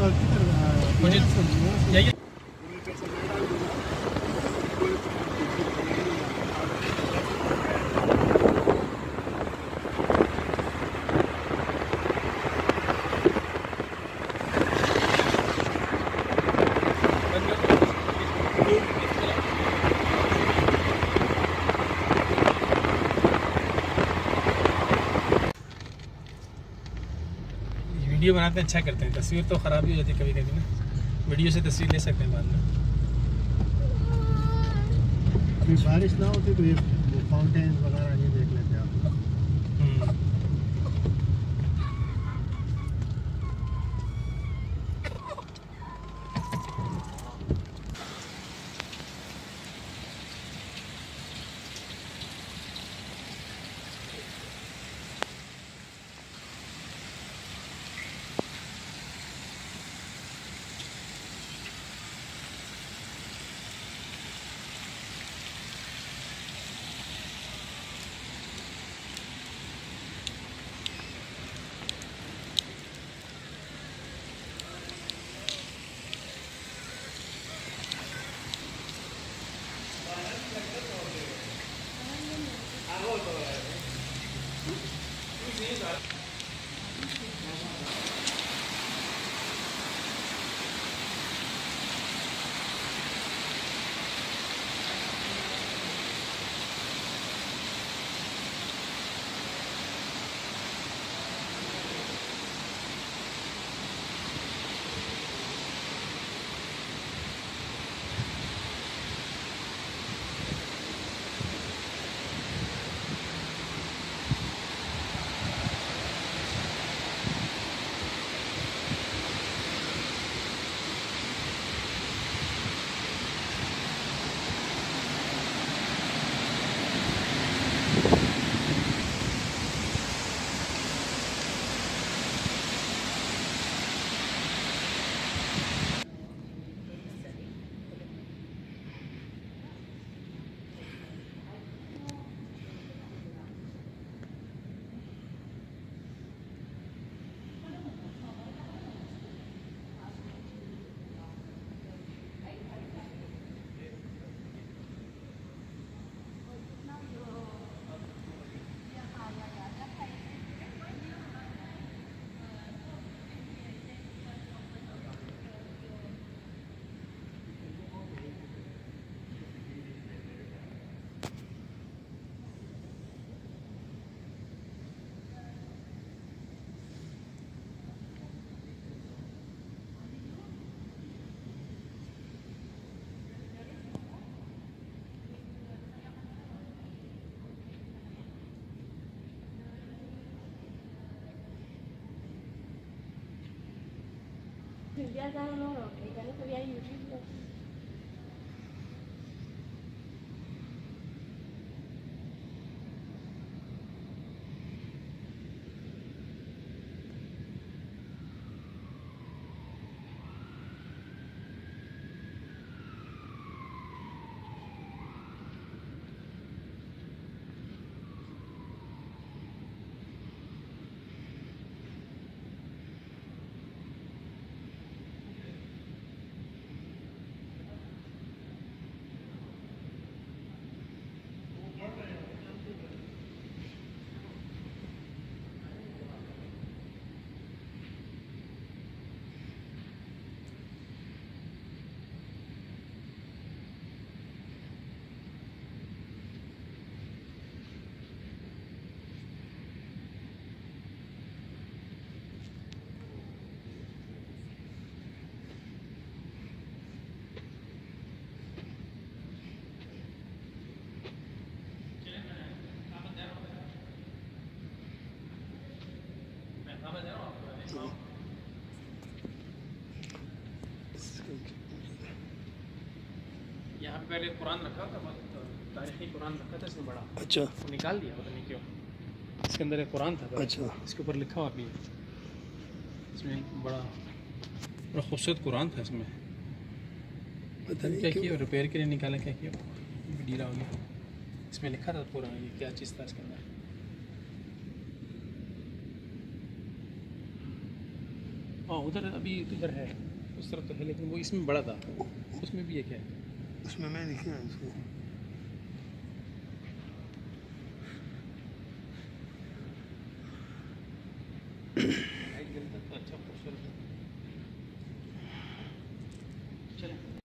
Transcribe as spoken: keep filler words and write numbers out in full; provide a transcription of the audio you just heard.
मुझे यही वीडियो बनाते हैं, अच्छा करते हैं। तस्वीर तो ख़राब ही हो जाती है कभी कभी ना, वीडियो से तस्वीर ले सकते हैं बाद में। बारिश ना होती तो ये फाउंटेन वगैरह ये देख लेते आप। Ya no, no, no, que ya no se veía YouTube. यहाँ पे पहले कुरान रखा था, तारीखी कुरान रखा था इसमें बड़ा। अच्छा, वो निकाल दिया, पता नहीं क्यों। इसके अंदर एक कुरान था। अच्छा, इसके ऊपर लिखा हुआ भी है। इसमें बड़ा बड़ा खूबसूरत कुरान था इसमें। पता नहीं क्या क्यों किया, रिपेयर के लिए निकाला, क्या किया, ढीला हो गया। इसमें लिखा था पूरा ये क्या चीज़ था इसके अंदर। हाँ उधर अभी इधर है, उस तरफ तो है, लेकिन वो इसमें बड़ा था, उसमें भी एक है। उसमें मैं दिखी ना उसको। लाइट जलता तो अच्छा खूबसूरत है। चले